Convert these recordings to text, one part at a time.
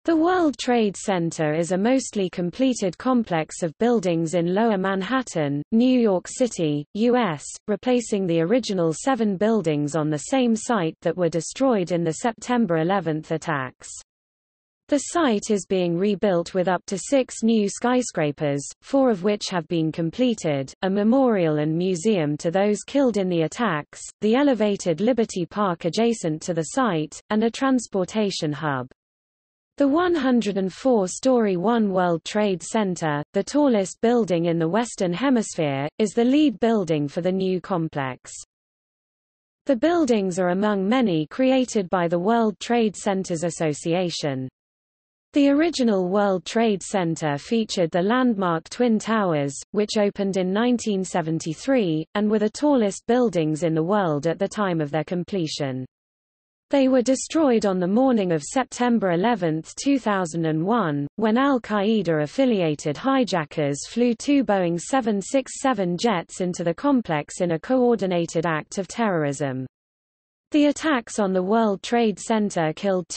The World Trade Center is a mostly completed complex of buildings in Lower Manhattan, New York City, U.S., replacing the original 7 buildings on the same site that were destroyed in the September 11 attacks. The site is being rebuilt with up to 6 new skyscrapers, 4 of which have been completed, a memorial and museum to those killed in the attacks, the elevated Liberty Park adjacent to the site, and a transportation hub. The 104-story One World Trade Center, the tallest building in the Western Hemisphere, is the lead building for the new complex. The buildings are among many created by the World Trade Centers Association. The original World Trade Center featured the landmark Twin Towers, which opened in 1973, and were the tallest buildings in the world at the time of their completion. They were destroyed on the morning of September 11, 2001, when al-Qaeda-affiliated hijackers flew 2 Boeing 767 jets into the complex in a coordinated act of terrorism. The attacks on the World Trade Center killed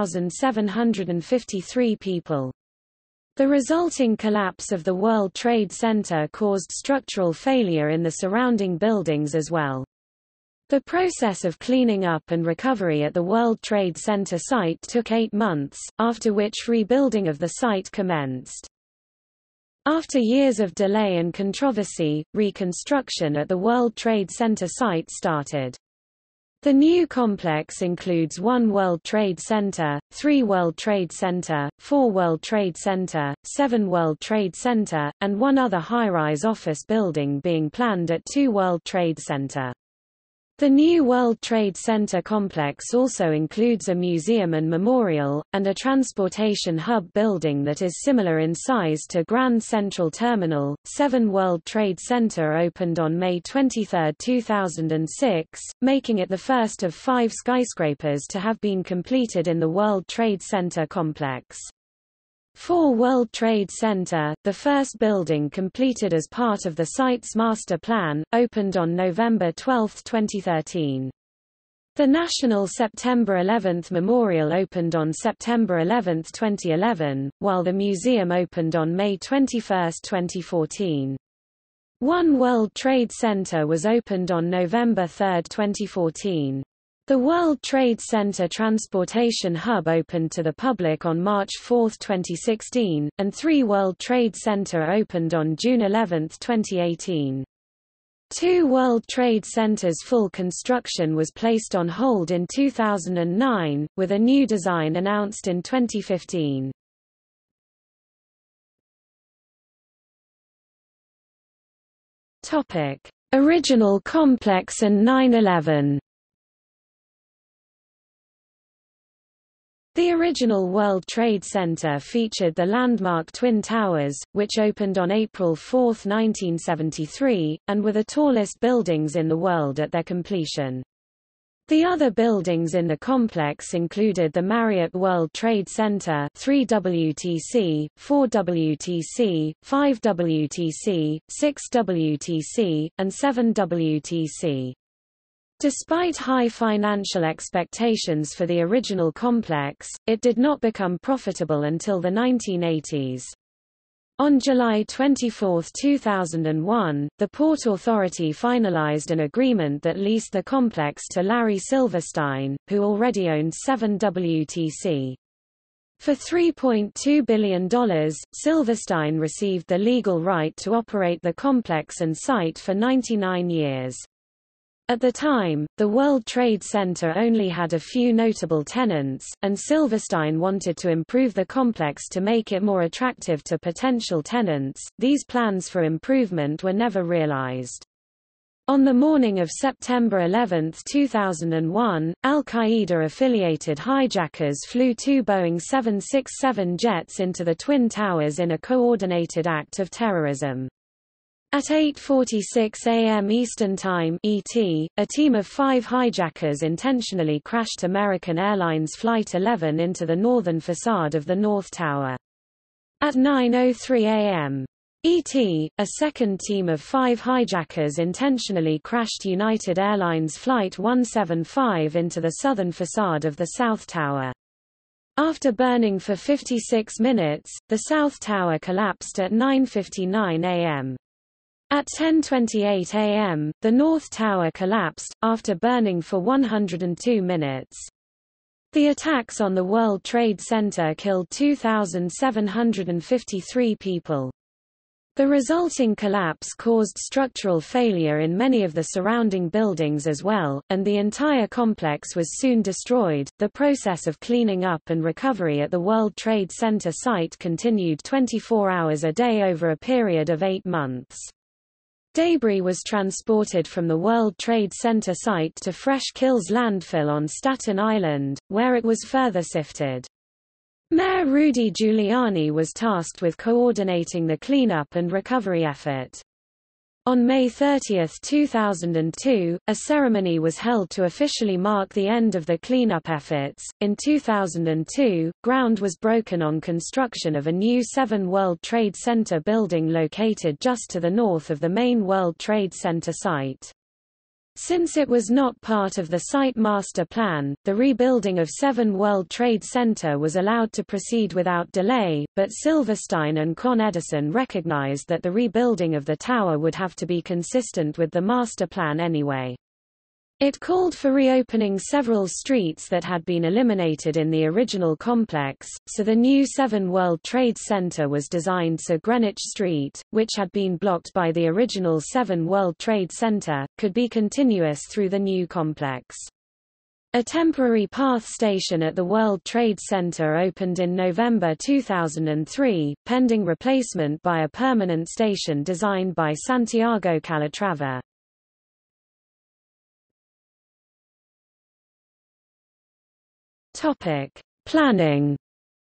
2,753 people. The resulting collapse of the World Trade Center caused structural failure in the surrounding buildings as well. The process of cleaning up and recovery at the World Trade Center site took 8 months, after which rebuilding of the site commenced. After years of delay and controversy, reconstruction at the World Trade Center site started. The new complex includes 1 World Trade Center, 3 World Trade Center, 4 World Trade Center, 7 World Trade Center, and 1 other high-rise office building being planned at 2 World Trade Center. The new World Trade Center complex also includes a museum and memorial, and a transportation hub building that is similar in size to Grand Central Terminal. 7 World Trade Center opened on May 23, 2006, making it the first of 5 skyscrapers to have been completed in the World Trade Center complex. 4 World Trade Center, the first building completed as part of the site's master plan, opened on November 12, 2013. The National September 11 Memorial opened on September 11, 2011, while the museum opened on May 21, 2014. 1 World Trade Center was opened on November 3, 2014. The World Trade Center Transportation Hub opened to the public on March 4, 2016, and 3 World Trade Center opened on June 11, 2018. 2 World Trade Centers' full construction was placed on hold in 2009, with a new design announced in 2015. Original complex and 9/11. The original World Trade Center featured the landmark Twin Towers, which opened on April 4, 1973, and were the tallest buildings in the world at their completion. The other buildings in the complex included the Marriott World Trade Center 3WTC, 4WTC, 5WTC, 6WTC, and 7WTC. Despite high financial expectations for the original complex, it did not become profitable until the 1980s. On July 24, 2001, the Port Authority finalized an agreement that leased the complex to Larry Silverstein, who already owned 7WTC. For $3.2 billion, Silverstein received the legal right to operate the complex and site for 99 years. At the time, the World Trade Center only had a few notable tenants, and Silverstein wanted to improve the complex to make it more attractive to potential tenants. These plans for improvement were never realized. On the morning of September 11, 2001, al-Qaeda-affiliated hijackers flew 2 Boeing 767 jets into the Twin Towers in a coordinated act of terrorism. At 8:46 a.m. Eastern Time (ET), a team of 5 hijackers intentionally crashed American Airlines Flight 11 into the northern facade of the North Tower. At 9:03 a.m. ET, a second team of 5 hijackers intentionally crashed United Airlines Flight 175 into the southern facade of the South Tower. After burning for 56 minutes, the South Tower collapsed at 9:59 a.m. At 10:28 a.m., the North Tower collapsed, after burning for 102 minutes. The attacks on the World Trade Center killed 2,753 people. The resulting collapse caused structural failure in many of the surrounding buildings as well, and the entire complex was soon destroyed. The process of cleaning up and recovery at the World Trade Center site continued 24 hours a day over a period of 8 months. Debris was transported from the World Trade Center site to Fresh Kills landfill on Staten Island, where it was further sifted. Mayor Rudy Giuliani was tasked with coordinating the cleanup and recovery effort. On May 30, 2002, a ceremony was held to officially mark the end of the cleanup efforts. In 2002, ground was broken on construction of a new 7 World Trade Center building located just to the north of the main World Trade Center site. Since it was not part of the site master plan, the rebuilding of 7 World Trade Center was allowed to proceed without delay, but Silverstein and Con Edison recognized that the rebuilding of the tower would have to be consistent with the master plan anyway. It called for reopening several streets that had been eliminated in the original complex, so the new 7 World Trade Center was designed so Greenwich Street, which had been blocked by the original 7 World Trade Center, could be continuous through the new complex. A temporary path station at the World Trade Center opened in November 2003, pending replacement by a permanent station designed by Santiago Calatrava. Planning.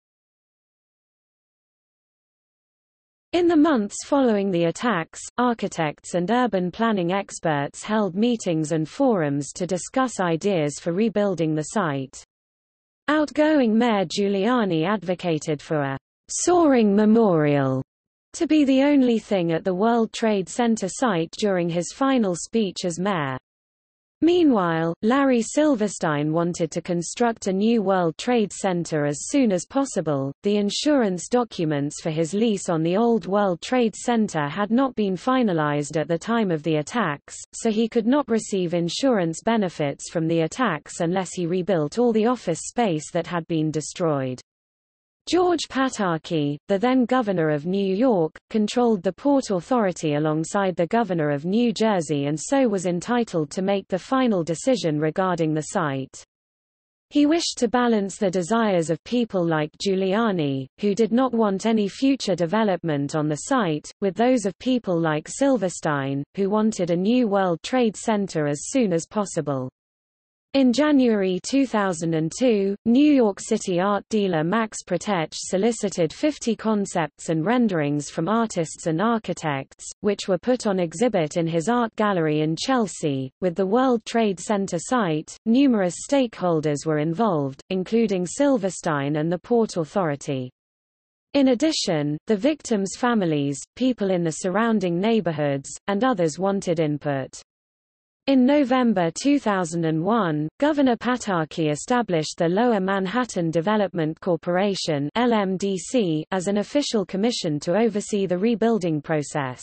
In the months following the attacks, architects and urban planning experts held meetings and forums to discuss ideas for rebuilding the site. Outgoing Mayor Giuliani advocated for a soaring memorial to be the only thing at the World Trade Center site during his final speech as mayor. Meanwhile, Larry Silverstein wanted to construct a new World Trade Center as soon as possible. The insurance documents for his lease on the old World Trade Center had not been finalized at the time of the attacks, so he could not receive insurance benefits from the attacks unless he rebuilt all the office space that had been destroyed. George Pataki, the then governor of New York, controlled the Port Authority alongside the governor of New Jersey and so was entitled to make the final decision regarding the site. He wished to balance the desires of people like Giuliani, who did not want any future development on the site, with those of people like Silverstein, who wanted a new World Trade Center as soon as possible. In January 2002, New York City art dealer Max Protech solicited 50 concepts and renderings from artists and architects, which were put on exhibit in his art gallery in Chelsea. With the World Trade Center site, numerous stakeholders were involved, including Silverstein and the Port Authority. In addition, the victims' families, people in the surrounding neighborhoods, and others wanted input. In November 2001, Governor Pataki established the Lower Manhattan Development Corporation (LMDC) as an official commission to oversee the rebuilding process.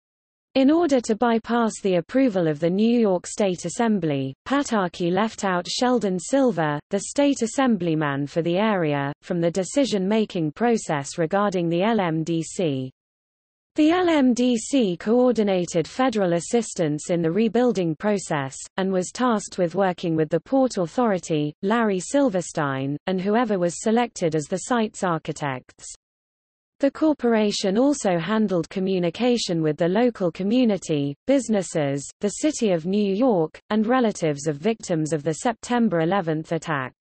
In order to bypass the approval of the New York State Assembly, Pataki left out Sheldon Silver, the state assemblyman for the area, from the decision-making process regarding the LMDC. The LMDC coordinated federal assistance in the rebuilding process, and was tasked with working with the Port Authority, Larry Silverstein, and whoever was selected as the site's architects. The corporation also handled communication with the local community, businesses, the City of New York, and relatives of victims of the September 11 attacks.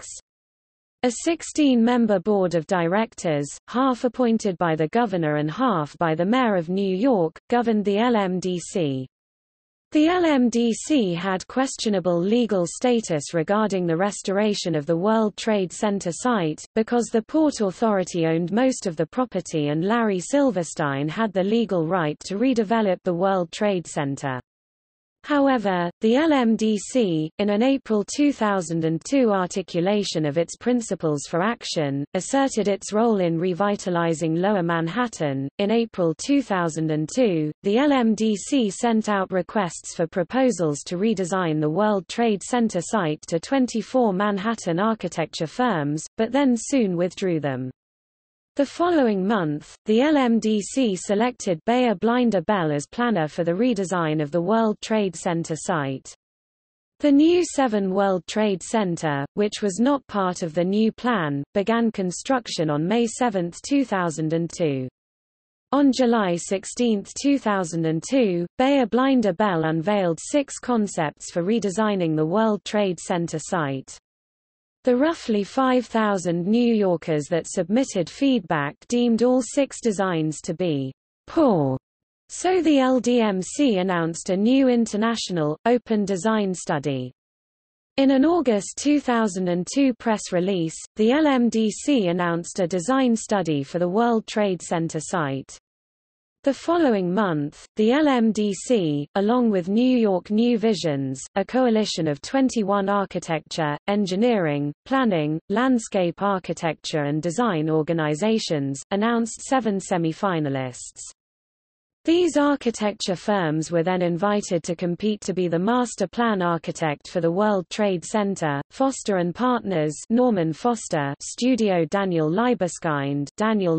A 16-member board of directors, half appointed by the governor and half by the mayor of New York, governed the LMDC. The LMDC had questionable legal status regarding the restoration of the World Trade Center site, because the Port Authority owned most of the property and Larry Silverstein had the legal right to redevelop the World Trade Center. However, the LMDC, in an April 2002 articulation of its principles for action, asserted its role in revitalizing Lower Manhattan. In April 2002, the LMDC sent out requests for proposals to redesign the World Trade Center site to 24 Manhattan architecture firms, but then soon withdrew them. The following month, the LMDC selected Bayer Blinder Bell as planner for the redesign of the World Trade Center site. The new 7 World Trade Center, which was not part of the new plan, began construction on May 7, 2002. On July 16, 2002, Bayer Blinder Bell unveiled 6 concepts for redesigning the World Trade Center site. The roughly 5,000 New Yorkers that submitted feedback deemed all 6 designs to be poor, so the LDMC announced a new international, open design study. In an August 2002 press release, the LMDC announced a design study for the World Trade Center site. The following month, the LMDC, along with New York New Visions, a coalition of 21 architecture, engineering, planning, landscape architecture and design organizations, announced 7 semi-finalists. These architecture firms were then invited to compete to be the master plan architect for the World Trade Center. Foster & Partners, Norman Foster, Studio Daniel Libeskind,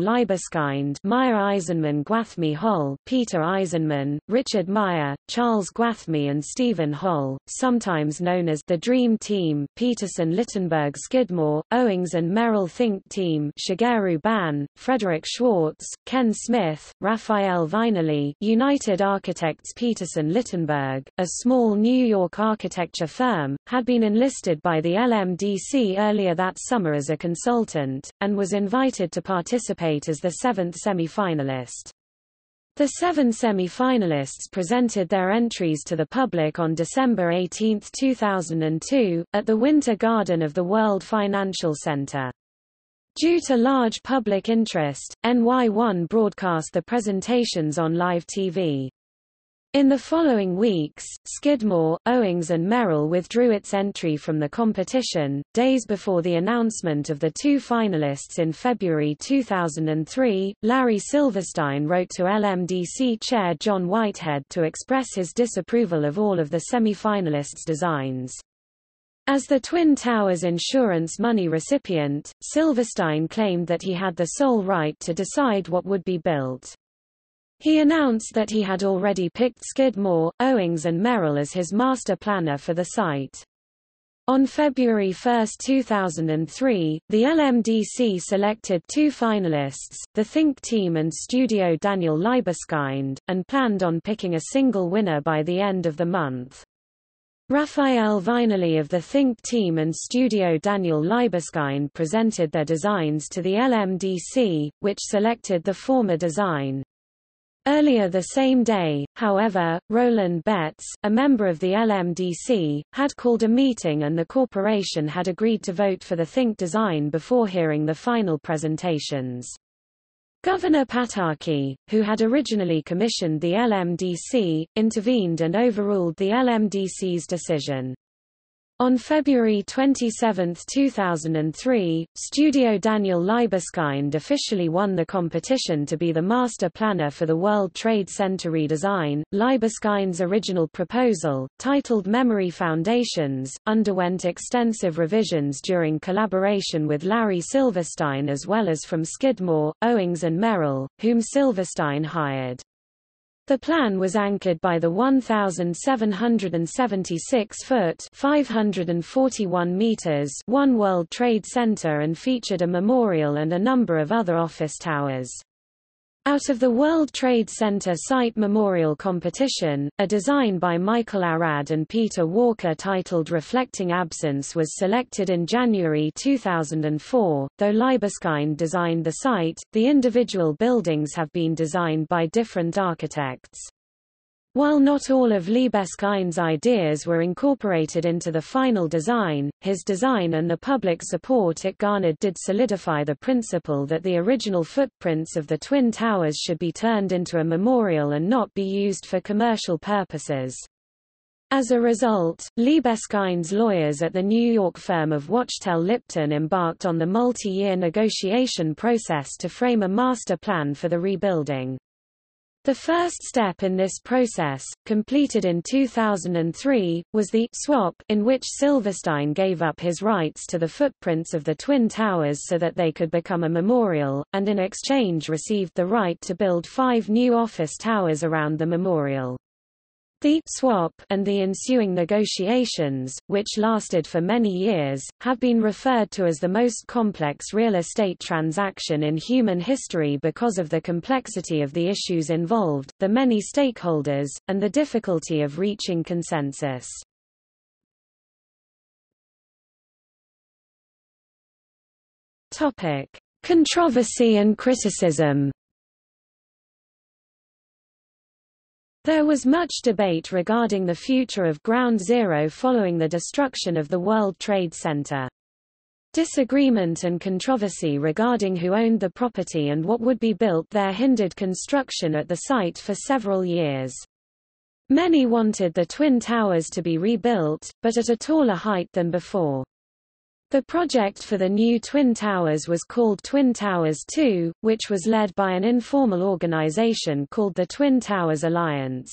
Meyer Eisenman Gwathmey Hull, Peter Eisenman, Richard Meyer, Charles Gwathmey and Stephen Hull, sometimes known as the Dream Team, Peterson Littenberg Skidmore, Owings and Merrill Think Team, Shigeru Ban, Frederick Schwartz, Ken Smith, Raphael Vinelli, United Architects. Peterson Littenberg, a small New York architecture firm, had been enlisted by the LMDC earlier that summer as a consultant, and was invited to participate as the 7th semi-finalist. The 7 semi-finalists presented their entries to the public on December 18, 2002, at the Winter Garden of the World Financial Center. Due to large public interest, NY1 broadcast the presentations on live TV. In the following weeks, Skidmore, Owings and Merrill withdrew its entry from the competition. Days before the announcement of the 2 finalists in February 2003, Larry Silverstein wrote to LMDC chair John Whitehead to express his disapproval of all of the semi-finalists' designs. As the Twin Towers insurance money recipient, Silverstein claimed that he had the sole right to decide what would be built. He announced that he had already picked Skidmore, Owings and Merrill as his master planner for the site. On February 1, 2003, the LMDC selected 2 finalists, the Think Team and Studio Daniel Libeskind, and planned on picking a single winner by the end of the month. Raphael Vinelli of the Think Team and Studio Daniel Libeskind presented their designs to the LMDC, which selected the former design. Earlier the same day, however, Roland Betts, a member of the LMDC, had called a meeting and the corporation had agreed to vote for the Think design before hearing the final presentations. Governor Pataki, who had originally commissioned the LMDC, intervened and overruled the LMDC's decision. On February 27, 2003, Studio Daniel Libeskind officially won the competition to be the master planner for the World Trade Center redesign. Libeskind's original proposal, titled Memory Foundations, underwent extensive revisions during collaboration with Larry Silverstein as well as from Skidmore, Owings and Merrill, whom Silverstein hired. The plan was anchored by the 1,776-foot (541 meters) One World Trade Center and featured a memorial and a number of other office towers. Out of the World Trade Center Site Memorial Competition, a design by Michael Arad and Peter Walker titled Reflecting Absence was selected in January 2004. Though Libeskind designed the site, the individual buildings have been designed by different architects. While not all of Libeskind's ideas were incorporated into the final design, his design and the public support it garnered did solidify the principle that the original footprints of the Twin Towers should be turned into a memorial and not be used for commercial purposes. As a result, Liebeskind's lawyers at the New York firm of Wachtell Lipton embarked on the multi-year negotiation process to frame a master plan for the rebuilding. The first step in this process, completed in 2003, was the swap, in which Silverstein gave up his rights to the footprints of the Twin Towers so that they could become a memorial, and in exchange received the right to build 5 new office towers around the memorial. The swap and the ensuing negotiations, which lasted for many years, have been referred to as the most complex real estate transaction in human history because of the complexity of the issues involved, the many stakeholders, and the difficulty of reaching consensus. Topic: Controversy and criticism. There was much debate regarding the future of Ground Zero following the destruction of the World Trade Center. Disagreement and controversy regarding who owned the property and what would be built there hindered construction at the site for several years. Many wanted the Twin Towers to be rebuilt, but at a taller height than before. The project for the new Twin Towers was called Twin Towers 2, which was led by an informal organization called the Twin Towers Alliance.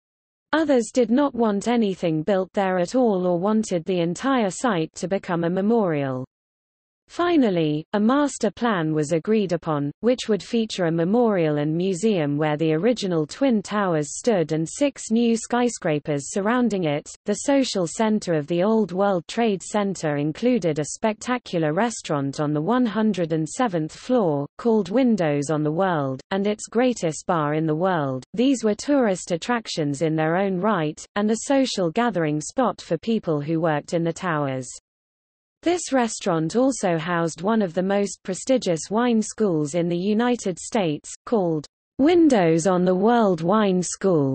Others did not want anything built there at all or wanted the entire site to become a memorial. Finally, a master plan was agreed upon, which would feature a memorial and museum where the original Twin Towers stood and 6 new skyscrapers surrounding it. The social center of the old World Trade Center included a spectacular restaurant on the 107th floor, called Windows on the World, and its greatest bar in the world. These were tourist attractions in their own right, and a social gathering spot for people who worked in the towers. This restaurant also housed one of the most prestigious wine schools in the United States, called Windows on the World Wine School,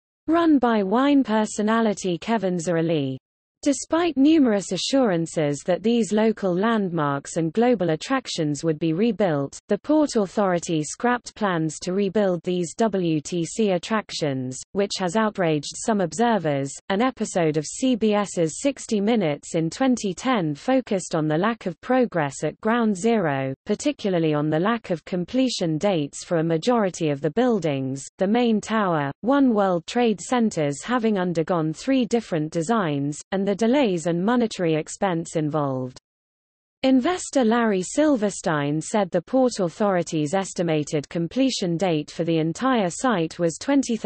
run by wine personality Kevin Zerali. Despite numerous assurances that these local landmarks and global attractions would be rebuilt, the Port Authority scrapped plans to rebuild these WTC attractions, which has outraged some observers. An episode of CBS's 60 Minutes in 2010 focused on the lack of progress at Ground Zero, particularly on the lack of completion dates for a majority of the buildings, the main tower, One World Trade Centers having undergone 3 different designs, and the delays and monetary expense involved. Investor Larry Silverstein said the Port Authority's estimated completion date for the entire site was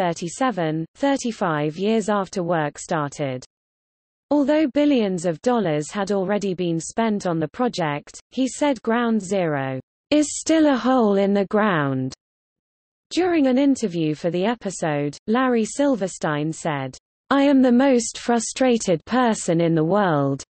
2037, 35 years after work started. Although billions of dollars had already been spent on the project, he said Ground Zero is still a hole in the ground. During an interview for the episode, Larry Silverstein said, "I am the most frustrated person in the world.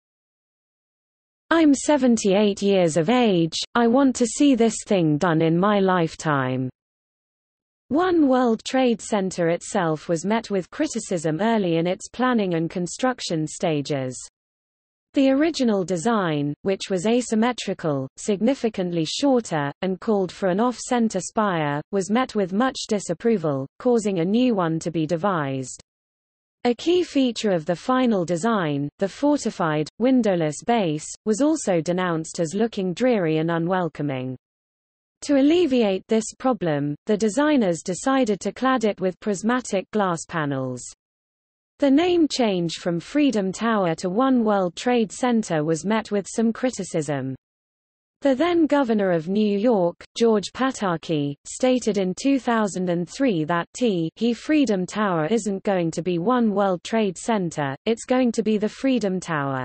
I'm 78 years of age, I want to see this thing done in my lifetime." One World Trade Center itself was met with criticism early in its planning and construction stages. The original design, which was asymmetrical, significantly shorter, and called for an off-center spire, was met with much disapproval, causing a new one to be devised. A key feature of the final design, the fortified, windowless base, was also denounced as looking dreary and unwelcoming. To alleviate this problem, the designers decided to clad it with prismatic glass panels. The name change from Freedom Tower to One World Trade Center was met with some criticism. The then governor of New York, George Pataki, stated in 2003 that Freedom Tower isn't going to be One World Trade Center, it's going to be the Freedom Tower.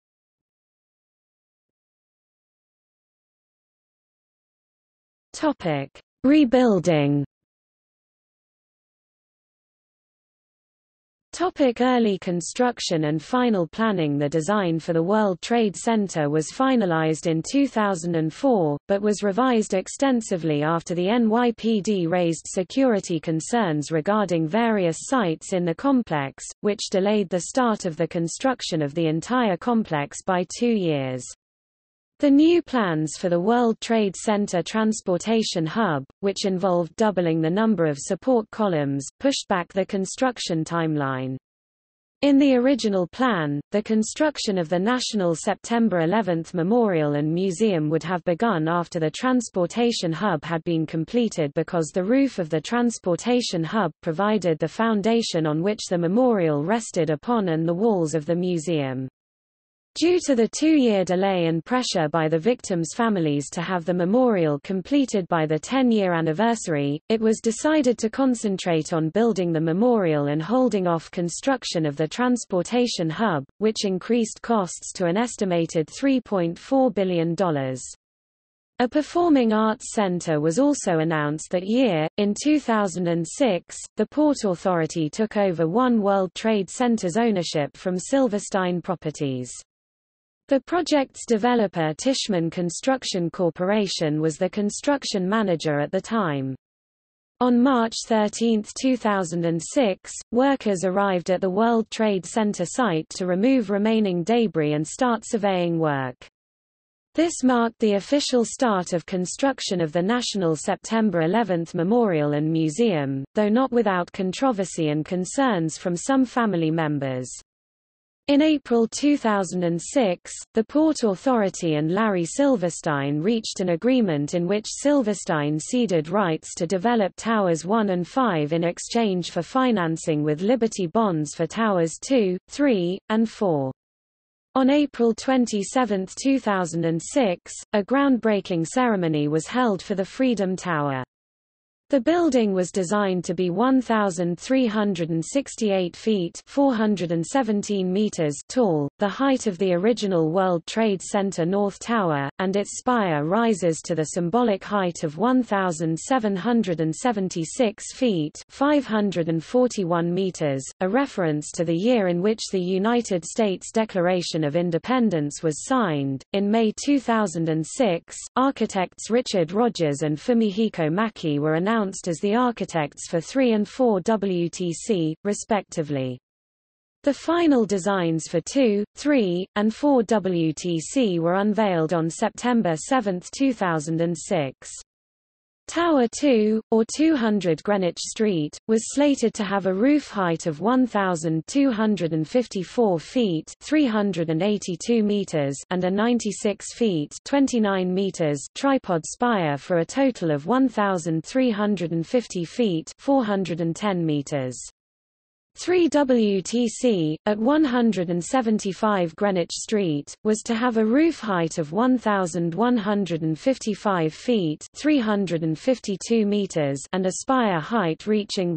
Rebuilding. Early construction and final planning. The design for the World Trade Center was finalized in 2004, but was revised extensively after the NYPD raised security concerns regarding various sites in the complex, which delayed the start of the construction of the entire complex by 2 years. The new plans for the World Trade Center Transportation Hub, which involved doubling the number of support columns, pushed back the construction timeline. In the original plan, the construction of the National September 11 Memorial and Museum would have begun after the transportation hub had been completed because the roof of the transportation hub provided the foundation on which the memorial rested upon and the walls of the museum. Due to the 2-year delay and pressure by the victims' families to have the memorial completed by the 10-year anniversary, it was decided to concentrate on building the memorial and holding off construction of the transportation hub, which increased costs to an estimated $3.4 billion. A performing arts center was also announced that year. In 2006, the Port Authority took over One World Trade Center's ownership from Silverstein Properties. The project's developer Tishman Construction Corporation was the construction manager at the time. On March 13, 2006, workers arrived at the World Trade Center site to remove remaining debris and start surveying work. This marked the official start of construction of the National September 11 Memorial and Museum, though not without controversy and concerns from some family members. In April 2006, the Port Authority and Larry Silverstein reached an agreement in which Silverstein ceded rights to develop Towers 1 and 5 in exchange for financing with Liberty bonds for Towers 2, 3, and 4. On April 27, 2006, a groundbreaking ceremony was held for the Freedom Tower. The building was designed to be 1,368 feet (417 meters) tall, the height of the original World Trade Center North Tower, and its spire rises to the symbolic height of 1,776 feet (541 meters), a reference to the year in which the United States Declaration of Independence was signed. In May 2006, architects Richard Rogers and Fumihiko Maki were announced as the architects for 3 and 4 WTC, respectively. The final designs for 2, 3, and 4 WTC were unveiled on September 7, 2006. Tower 2, or 200 Greenwich Street, was slated to have a roof height of 1,254 feet (382 meters) and a 96 feet (29 meters) tripod spire for a total of 1,350 feet (410 meters). 3 WTC, at 175 Greenwich Street, was to have a roof height of 1,155 feet (352 meters) and a spire height reaching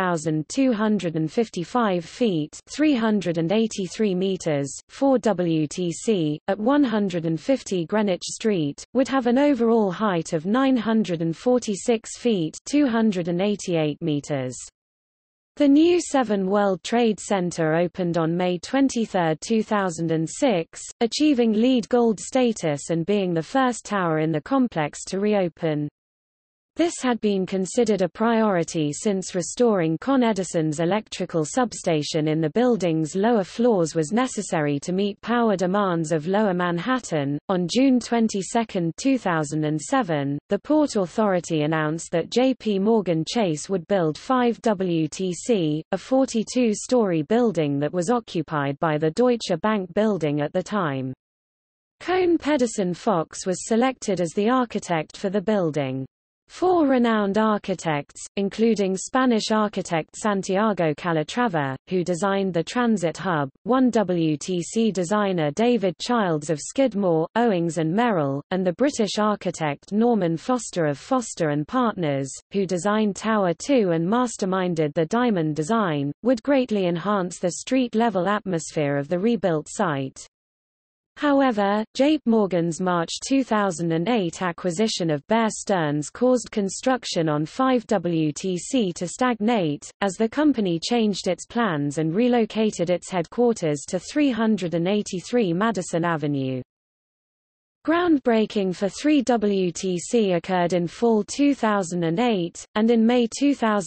1,255 feet (383 meters). 4 WTC, at 150 Greenwich Street, would have an overall height of 946 feet (288 meters). The new 7 World Trade Center opened on May 23, 2006, achieving LEED Gold status and being the first tower in the complex to reopen. This had been considered a priority since restoring Con Edison's electrical substation in the building's lower floors was necessary to meet power demands of Lower Manhattan. On June 22, 2007, the Port Authority announced that J.P. Morgan Chase would build 5 WTC, a 42-story building that was occupied by the Deutsche Bank building at the time. Kohn Pedersen Fox was selected as the architect for the building. 4 renowned architects, including Spanish architect Santiago Calatrava, who designed the transit hub, 1 WTC designer David Childs of Skidmore, Owings and Merrill, and the British architect Norman Foster of Foster and Partners, who designed Tower 2 and masterminded the diamond design, would greatly enhance the street-level atmosphere of the rebuilt site. However, J.P. Morgan's March 2008 acquisition of Bear Stearns caused construction on 5 WTC to stagnate, as the company changed its plans and relocated its headquarters to 383 Madison Avenue. Groundbreaking for 3 WTC occurred in fall 2008, and in May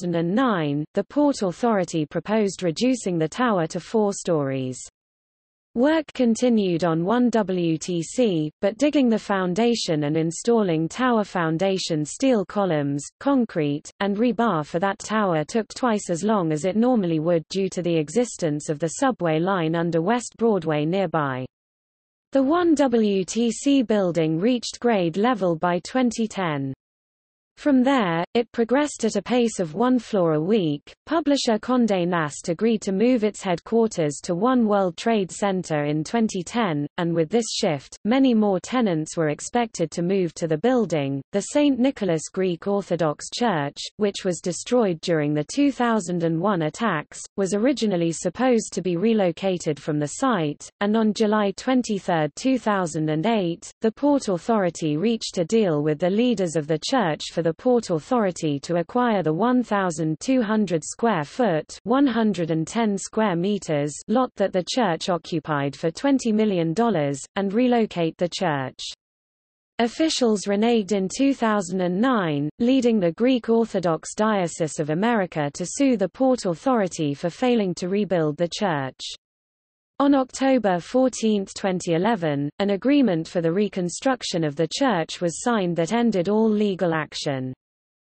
2009, the Port Authority proposed reducing the tower to 4 stories. Work continued on 1WTC, but digging the foundation and installing tower foundation steel columns, concrete, and rebar for that tower took twice as long as it normally would due to the existence of the subway line under West Broadway nearby. The 1WTC building reached grade level by 2010. From there, it progressed at a pace of one floor a week. Publisher Condé Nast agreed to move its headquarters to One World Trade Center in 2010, and with this shift, many more tenants were expected to move to the building. The St. Nicholas Greek Orthodox Church, which was destroyed during the 2001 attacks, was originally supposed to be relocated from the site, and on July 23, 2008, the Port Authority reached a deal with the leaders of the church for the Port Authority to acquire the 1,200 square foot (110 square meters) lot that the church occupied for $20 million, and relocate the church. Officials reneged in 2009, leading the Greek Orthodox Diocese of America to sue the Port Authority for failing to rebuild the church. On October 14, 2011, an agreement for the reconstruction of the church was signed that ended all legal action.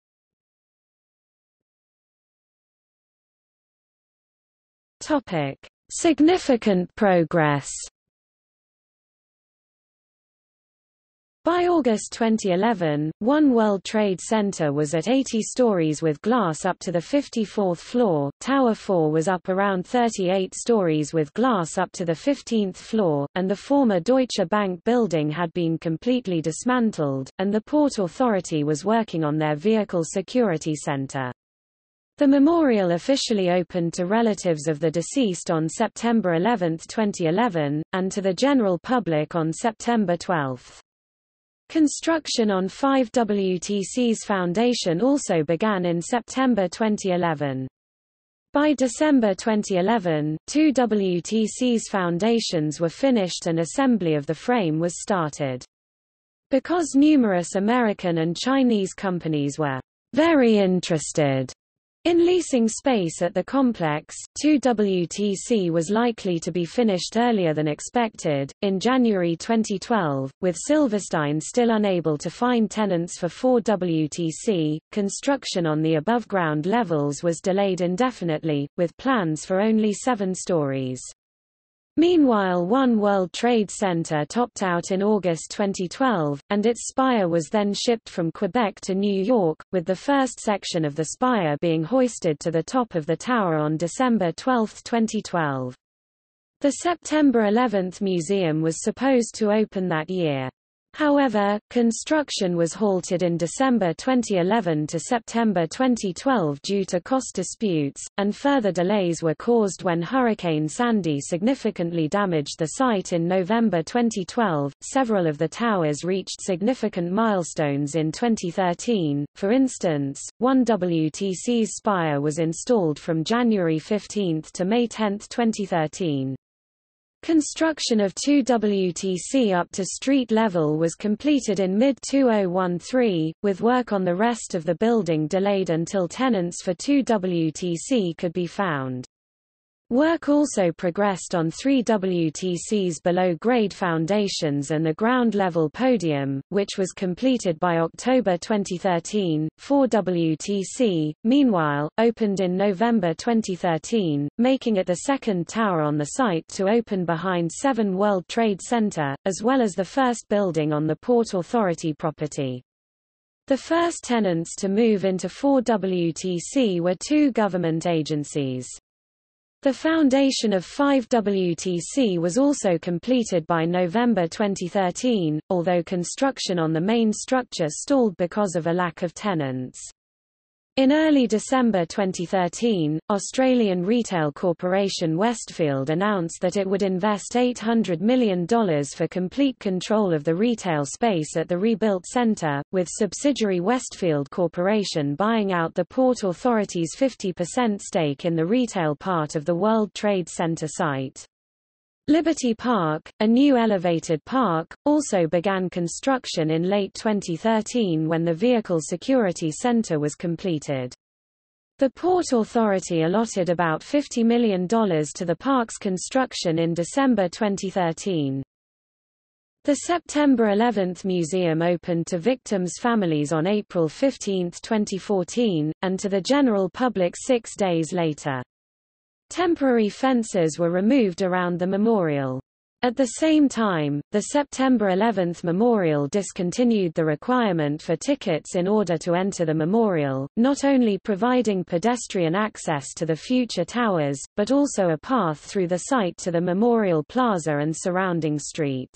Significant progress. By August 2011, One World Trade Center was at 80 stories with glass up to the 54th floor, Tower 4 was up around 38 stories with glass up to the 15th floor, and the former Deutsche Bank building had been completely dismantled, and the Port Authority was working on their vehicle security center. The memorial officially opened to relatives of the deceased on September 11, 2011, and to the general public on September 12. Construction on 5WTC's foundation also began in September 2011. By December 2011, 2WTC's foundations were finished and assembly of the frame was started. Because numerous American and Chinese companies were very interested in leasing space at the complex, 2WTC was likely to be finished earlier than expected. In January 2012, with Silverstein still unable to find tenants for 4WTC, construction on the above-ground levels was delayed indefinitely, with plans for only 7 stories. Meanwhile, One World Trade Center topped out in August 2012, and its spire was then shipped from Quebec to New York, with the first section of the spire being hoisted to the top of the tower on December 12, 2012. The September 11 museum was supposed to open that year. However, construction was halted in December 2011 to September 2012 due to cost disputes, and further delays were caused when Hurricane Sandy significantly damaged the site in November 2012. Several of the towers reached significant milestones in 2013. For instance, 1WTC's spire was installed from January 15 to May 10, 2013. Construction of 2WTC up to street level was completed in mid-2013, with work on the rest of the building delayed until tenants for 2WTC could be found. Work also progressed on 3WTC's below-grade foundations and the ground-level podium, which was completed by October 2013. 4WTC, meanwhile, opened in November 2013, making it the second tower on the site to open behind 7 World Trade Center, as well as the first building on the Port Authority property. The first tenants to move into 4WTC were 2 government agencies. The foundation of 5WTC was also completed by November 2013, although construction on the main structure stalled because of a lack of tenants. In early December 2013, Australian retail corporation Westfield announced that it would invest $800 million for complete control of the retail space at the rebuilt centre, with subsidiary Westfield Corporation buying out the Port Authority's 50% stake in the retail part of the World Trade Center site. Liberty Park, a new elevated park, also began construction in late 2013 when the Vehicle Security Center was completed. The Port Authority allotted about $50 million to the park's construction in December 2013. The September 11 Museum opened to victims' families on April 15, 2014, and to the general public 6 days later. Temporary fences were removed around the memorial. At the same time, the September 11 memorial discontinued the requirement for tickets in order to enter the memorial, not only providing pedestrian access to the future towers, but also a path through the site to the Memorial Plaza and surrounding streets.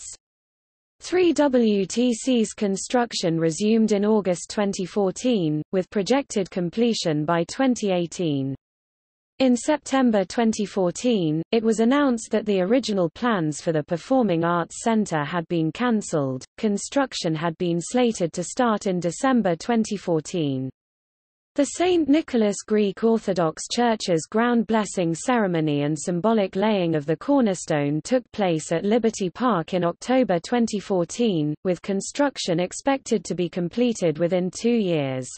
3WTC's construction resumed in August 2014, with projected completion by 2018. In September 2014, it was announced that the original plans for the Performing Arts Center had been cancelled. Construction had been slated to start in December 2014. The St. Nicholas Greek Orthodox Church's ground blessing ceremony and symbolic laying of the cornerstone took place at Liberty Park in October 2014, with construction expected to be completed within 2 years.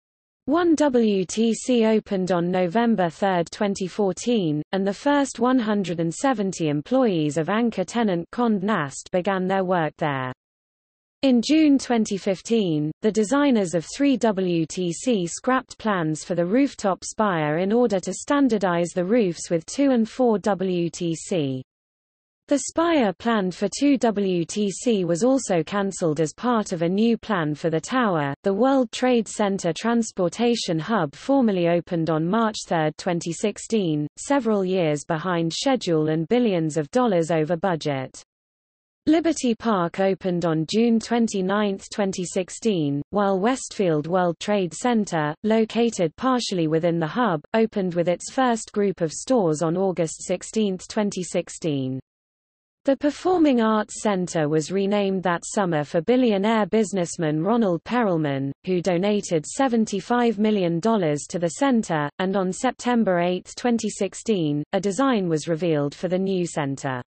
1WTC opened on November 3, 2014, and the first 170 employees of anchor tenant Condé Nast began their work there. In June 2015, the designers of 3WTC scrapped plans for the rooftop spire in order to standardize the roofs with 2 and 4WTC. The spire planned for 2WTC was also cancelled as part of a new plan for the tower. The World Trade Center Transportation Hub formally opened on March 3, 2016, several years behind schedule and billions of dollars over budget. Liberty Park opened on June 29, 2016, while Westfield World Trade Center, located partially within the hub, opened with its first group of stores on August 16, 2016. The Performing Arts Center was renamed that summer for billionaire businessman Ronald Perelman, who donated $75 million to the center, and on September 8, 2016, a design was revealed for the new center.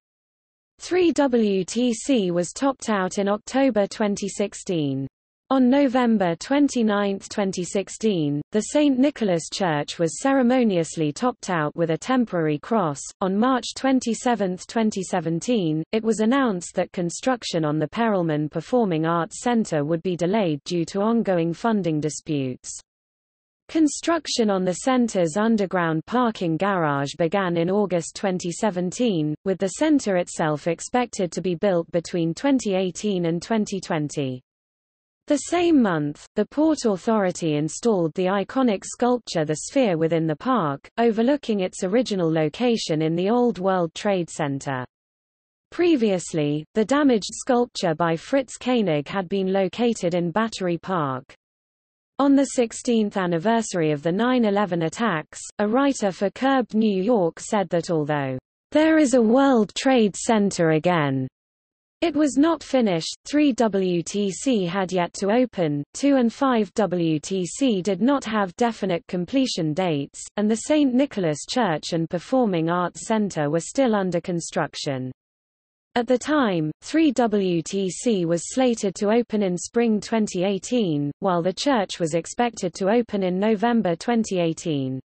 3WTC was topped out in October 2016. On November 29, 2016, the St. Nicholas Church was ceremoniously topped out with a temporary cross. On March 27, 2017, it was announced that construction on the Perelman Performing Arts Center would be delayed due to ongoing funding disputes. Construction on the center's underground parking garage began in August 2017, with the center itself expected to be built between 2018 and 2020. The same month, the Port Authority installed the iconic sculpture The Sphere within the park, overlooking its original location in the old World Trade Center. Previously, the damaged sculpture by Fritz Koenig had been located in Battery Park. On the 16th anniversary of the 9/11 attacks, a writer for Curbed New York said that although there is a World Trade Center again, it was not finished. 3WTC had yet to open, 2 and 5WTC did not have definite completion dates, and the St. Nicholas Church and Performing Arts Center were still under construction. At the time, 3WTC was slated to open in spring 2018, while the church was expected to open in November 2018.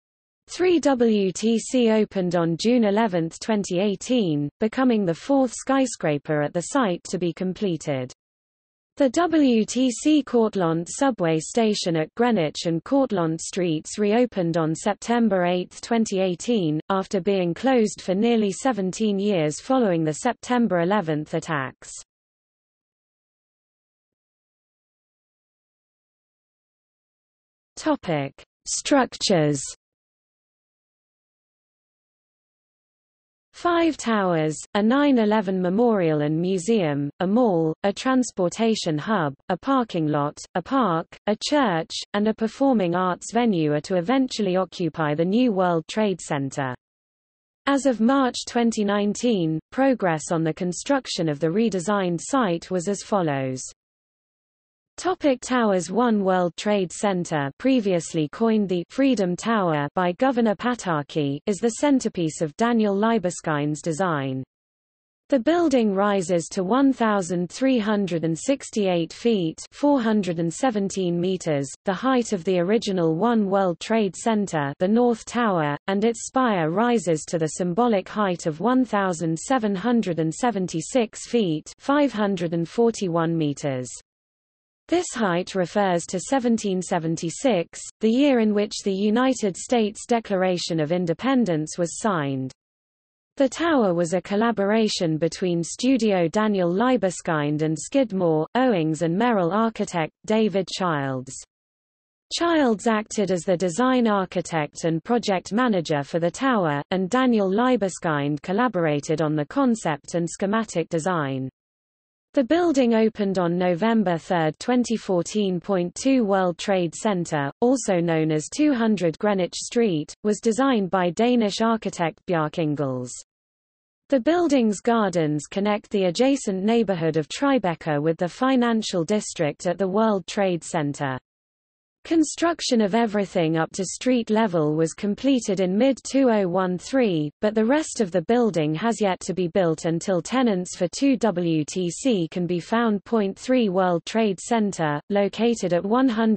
3WTC opened on June 11, 2018, becoming the fourth skyscraper at the site to be completed. The WTC Cortlandt subway station at Greenwich and Cortlandt Streets reopened on September 8, 2018, after being closed for nearly 17 years following the September 11 attacks. Topic: Structures. 5 towers, a 9/11 memorial and museum, a mall, a transportation hub, a parking lot, a park, a church, and a performing arts venue are to eventually occupy the new World Trade Center. As of March 2019, progress on the construction of the redesigned site was as follows. Towers. 1 World Trade Center, previously coined the Freedom Tower by Governor Pataki, is the centerpiece of Daniel Libeskine's design. The building rises to 1,368 feet (417 meters), the height of the original One World Trade Center, the North Tower, and its spire rises to the symbolic height of 1,776 feet (541 meters). This height refers to 1776, the year in which the United States Declaration of Independence was signed. The tower was a collaboration between studio Daniel Libeskind and Skidmore, Owings and Merrill architect David Childs. Childs acted as the design architect and project manager for the tower, and Daniel Libeskind collaborated on the concept and schematic design. The building opened on November 3, 2014. 2 World Trade Center, also known as 200 Greenwich Street, was designed by Danish architect Bjarke Ingels. The building's gardens connect the adjacent neighborhood of Tribeca with the financial district at the World Trade Center. Construction of everything up to street level was completed in mid-2013, but the rest of the building has yet to be built until tenants for 2 WTC can be found. 3 World Trade Center, located at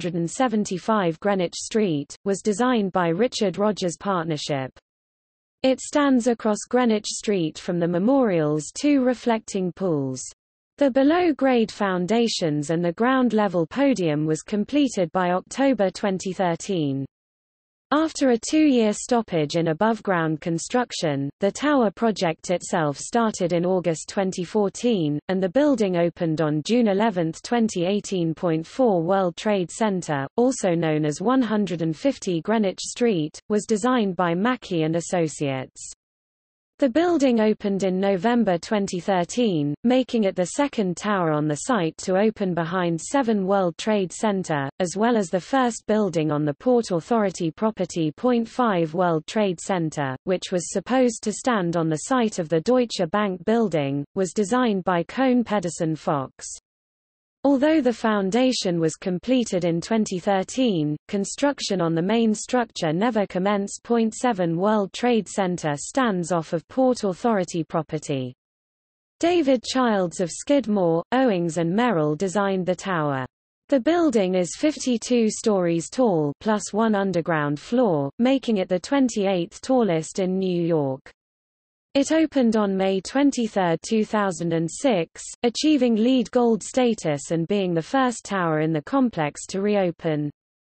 175 Greenwich Street, was designed by Richard Rogers Partnership. It stands across Greenwich Street from the Memorial's 2 reflecting pools. The below-grade foundations and the ground-level podium was completed by October 2013. After a 2-year stoppage in above-ground construction, the tower project itself started in August 2014, and the building opened on June 11, 2018. 4 World Trade Center, also known as 150 Greenwich Street, was designed by Mackey & Associates. The building opened in November 2013, making it the second tower on the site to open behind 7 World Trade Center, as well as the first building on the Port Authority property. 5 World Trade Center, which was supposed to stand on the site of the Deutsche Bank building, was designed by Kohn Pedersen Fox. Although the foundation was completed in 2013, construction on the main structure never commenced. 7 World Trade Center stands off of Port Authority property. David Childs of Skidmore, Owings and Merrill designed the tower. The building is 52 stories tall plus 1 underground floor, making it the 28th tallest in New York. It opened on May 23, 2006, achieving LEED Gold status and being the first tower in the complex to reopen.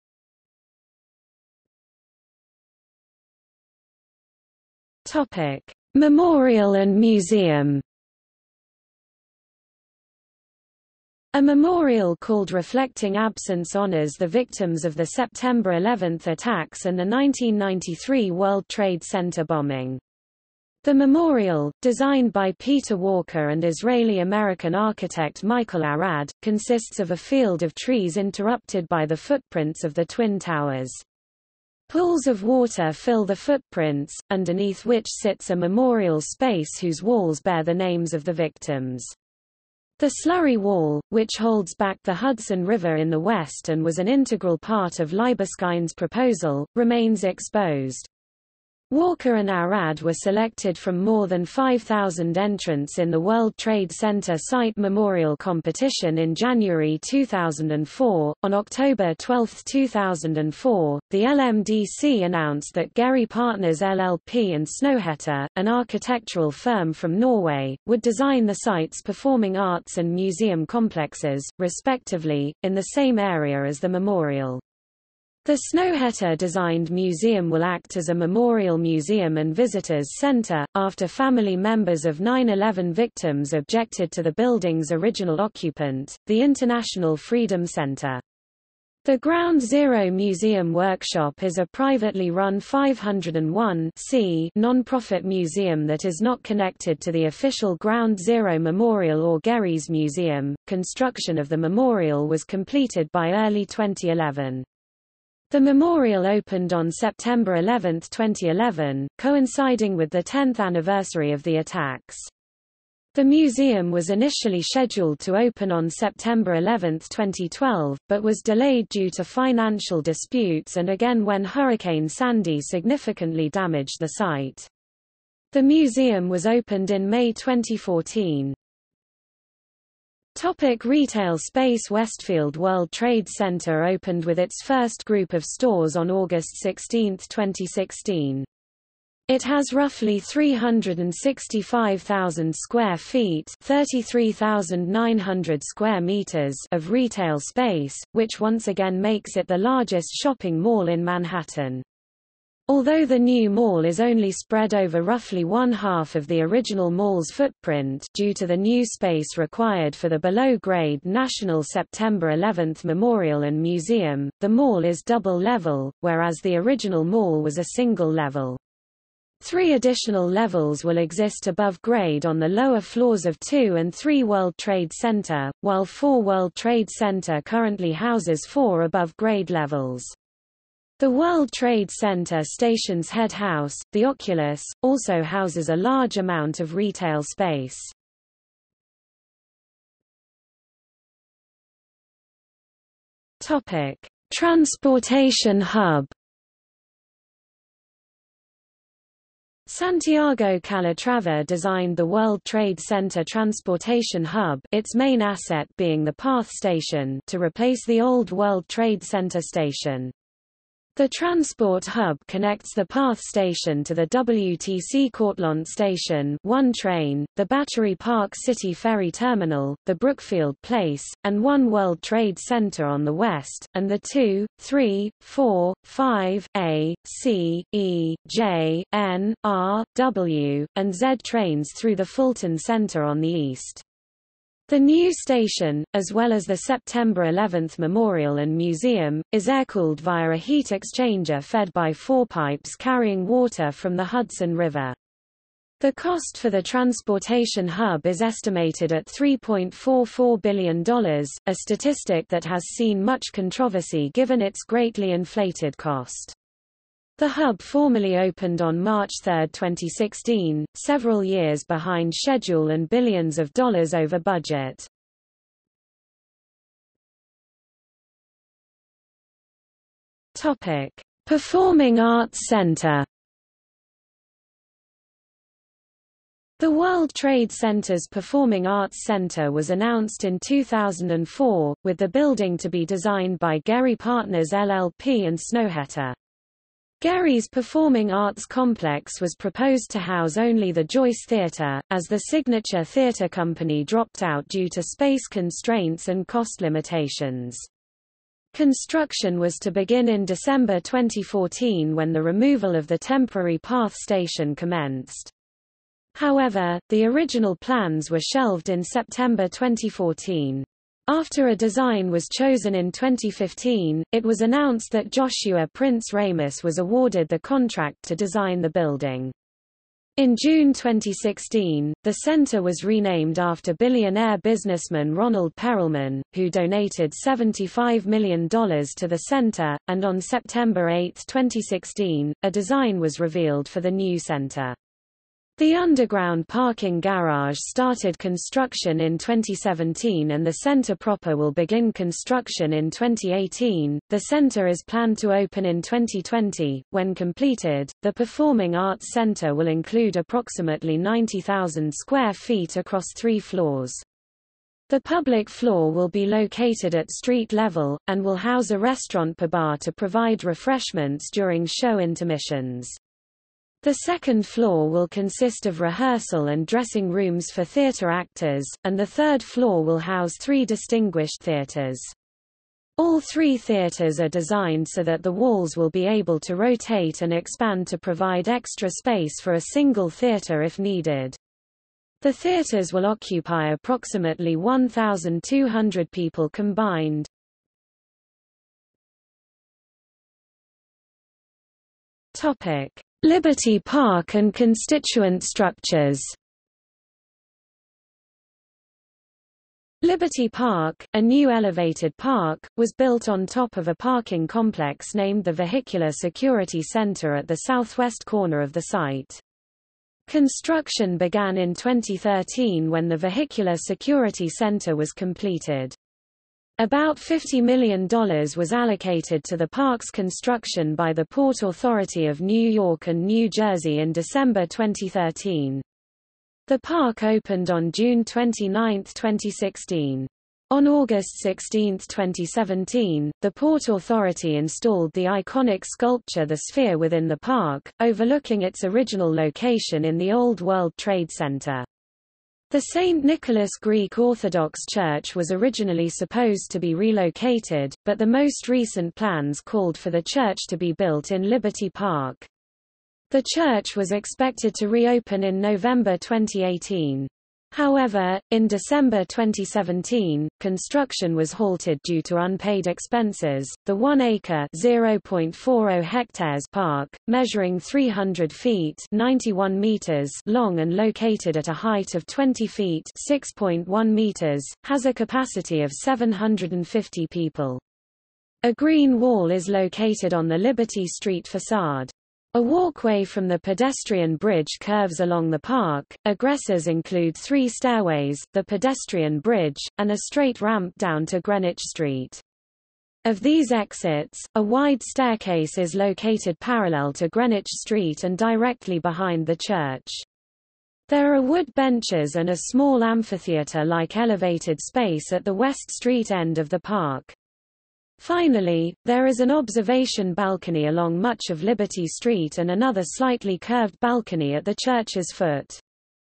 Topic: Memorial and Museum. A memorial called Reflecting Absence honors the victims of the September 11 attacks and the 1993 World Trade Center bombing. The memorial, designed by Peter Walker and Israeli-American architect Michael Arad, consists of a field of trees interrupted by the footprints of the Twin Towers. Pools of water fill the footprints, underneath which sits a memorial space whose walls bear the names of the victims. The slurry wall, which holds back the Hudson River in the west and was an integral part of Libeskind's proposal, remains exposed. Walker and Arad were selected from more than 5,000 entrants in the World Trade Center Site Memorial Competition in January 2004. On October 12, 2004, the LMDC announced that Gehry Partners LLP and Snøhetta, an architectural firm from Norway, would design the site's performing arts and museum complexes, respectively, in the same area as the memorial. The Snøhetta-designed museum will act as a memorial museum and visitors center, after family members of 9/11 victims objected to the building's original occupant, the International Freedom Center. The Ground Zero Museum Workshop is a privately run 501 non-profit museum that is not connected to the official Ground Zero Memorial or Gehry's Museum. Construction of the memorial was completed by early 2011. The memorial opened on September 11, 2011, coinciding with the 10th anniversary of the attacks. The museum was initially scheduled to open on September 11, 2012, but was delayed due to financial disputes and again when Hurricane Sandy significantly damaged the site. The museum was opened in May 2014. Retail space. Westfield World Trade Center opened with its first group of stores on August 16, 2016. It has roughly 365,000 square feet (33,900 square meters) of retail space, which once again makes it the largest shopping mall in Manhattan. Although the new mall is only spread over roughly one-half of the original mall's footprint due to the new space required for the below-grade National September 11 Memorial and Museum, the mall is double-level, whereas the original mall was a single-level. 3 additional levels will exist above grade on the lower floors of 2 and 3 World Trade Center, while 4 World Trade Center currently houses 4 above grade levels. The World Trade Center station's head house, the Oculus, also houses a large amount of retail space. Transportation hub. Santiago Calatrava designed the World Trade Center Transportation Hub, its main asset being the PATH station, to replace the old World Trade Center station. The Transport Hub connects the PATH station to the WTC Cortlandt station, 1 train, the Battery Park City Ferry Terminal, the Brookfield Place, and 1 World Trade Center on the west, and the 2, 3, 4, 5, A, C, E, J, N, R, W, and Z trains through the Fulton Center on the east. The new station, as well as the September 11 Memorial and Museum, is air-cooled via a heat exchanger fed by 4 pipes carrying water from the Hudson River. The cost for the transportation hub is estimated at $3.44 billion, a statistic that has seen much controversy given its greatly inflated cost. The hub formally opened on March 3, 2016, several years behind schedule and billions of dollars over budget. Performing Arts Center. The World Trade Center's Performing Arts Center was announced in 2004, with the building to be designed by Gehry Partners LLP and Snøhetta. Gehry's Performing Arts Complex was proposed to house only the Joyce Theatre, as the Signature Theatre Company dropped out due to space constraints and cost limitations. Construction was to begin in December 2014 when the removal of the temporary PATH station commenced. However, the original plans were shelved in September 2014. After a design was chosen in 2015, it was announced that Joshua Prince Ramus was awarded the contract to design the building. In June 2016, the center was renamed after billionaire businessman Ronald Perelman, who donated $75 million to the center, and on September 8, 2016, a design was revealed for the new center. The underground parking garage started construction in 2017 and the center proper will begin construction in 2018. The center is planned to open in 2020. When completed, the Performing Arts Center will include approximately 90,000 square feet across 3 floors. The public floor will be located at street level, and will house a restaurant bar to provide refreshments during show intermissions. The second floor will consist of rehearsal and dressing rooms for theater actors, and the third floor will house 3 distinguished theaters. All 3 theaters are designed so that the walls will be able to rotate and expand to provide extra space for a single theater if needed. The theaters will occupy approximately 1,200 people combined. Liberty Park and constituent structures. Liberty Park, a new elevated park, was built on top of a parking complex named the Vehicular Security Center at the southwest corner of the site. Construction began in 2013 when the Vehicular Security Center was completed. About $50 million was allocated to the park's construction by the Port Authority of New York and New Jersey in December 2013. The park opened on June 29, 2016. On August 16, 2017, the Port Authority installed the iconic sculpture The Sphere within the park, overlooking its original location in the old World Trade Center. The St. Nicholas Greek Orthodox Church was originally supposed to be relocated, but the most recent plans called for the church to be built in Liberty Park. The church was expected to reopen in November 2018. However, in December 2017, construction was halted due to unpaid expenses. The 1-acre (0.40 hectares) park, measuring 300 feet (91 meters) long and located at a height of 20 feet (6.1 meters), has a capacity of 750 people. A green wall is located on the Liberty Street facade. A walkway from the pedestrian bridge curves along the park. Egressors include 3 stairways, the pedestrian bridge, and a straight ramp down to Greenwich Street. Of these exits, a wide staircase is located parallel to Greenwich Street and directly behind the church. There are wood benches and a small amphitheater-like elevated space at the West Street end of the park. Finally, there is an observation balcony along much of Liberty Street and another slightly curved balcony at the church's foot.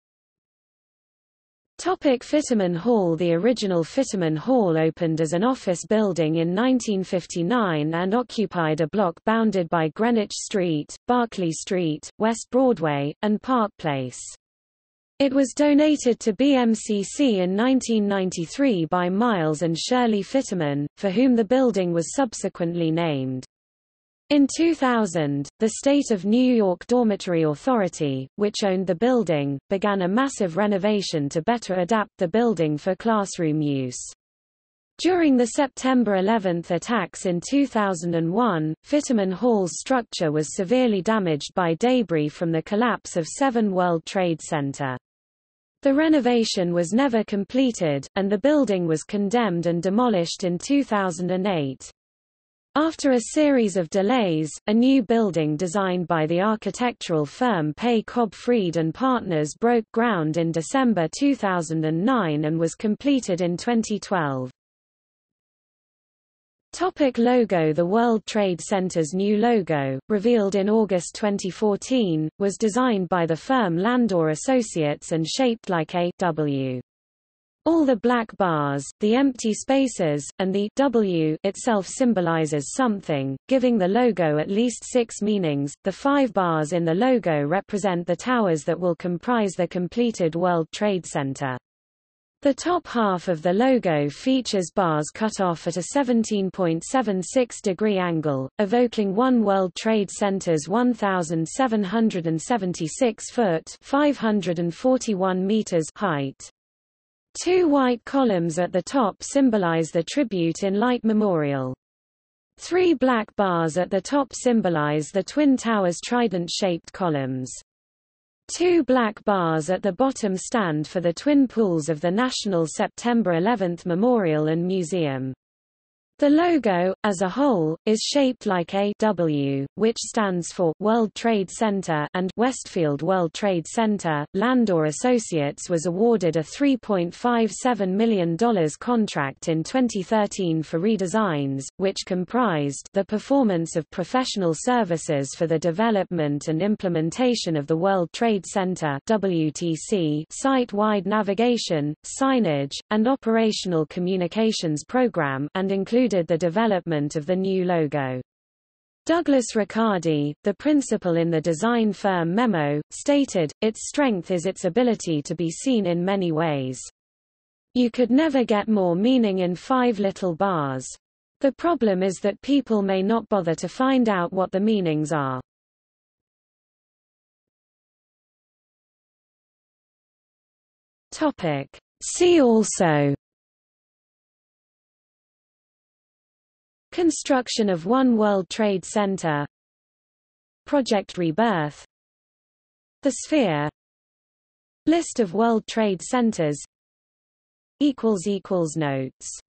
Fiterman Hall. The original Fiterman Hall opened as an office building in 1959 and occupied a block bounded by Greenwich Street, Berkeley Street, West Broadway, and Park Place. It was donated to BMCC in 1993 by Miles and Shirley Fiterman, for whom the building was subsequently named. In 2000, the State of New York Dormitory Authority, which owned the building, began a massive renovation to better adapt the building for classroom use. During the September 11 attacks in 2001, Fiterman Hall's structure was severely damaged by debris from the collapse of 7 World Trade Center. The renovation was never completed, and the building was condemned and demolished in 2008. After a series of delays, a new building designed by the architectural firm Pei Cobb Fried and Partners broke ground in December 2009 and was completed in 2012. Logo. The World Trade Center's new logo, revealed in August 2014, was designed by the firm Landor Associates and shaped like a W. All the black bars, the empty spaces, and the W itself symbolizes something, giving the logo at least 6 meanings. The 5 bars in the logo represent the towers that will comprise the completed World Trade Center. The top half of the logo features bars cut off at a 17.76-degree angle, evoking One World Trade Center's 1,776-foot (541 meters) height. 2 white columns at the top symbolize the Tribute in Light Memorial. 3 black bars at the top symbolize the Twin Towers' trident-shaped columns. 2 black bars at the bottom stand for the twin pools of the National September 11 Memorial and Museum. The logo, as a whole, is shaped like a W, which stands for World Trade Center and Westfield World Trade Center. Landor Associates was awarded a $3.57 million contract in 2013 for redesigns, which comprised the performance of professional services for the development and implementation of the World Trade Center (WTC), site-wide navigation, signage, and operational communications program, and included the development of the new logo. Douglas Riccardi, the principal in the design firm Memo, stated, "Its strength is its ability to be seen in many ways. You could never get more meaning in 5 little bars. The problem is that people may not bother to find out what the meanings are." See also: Construction of One World Trade Center, Project Rebirth, The Sphere, List of World Trade Centers. Notes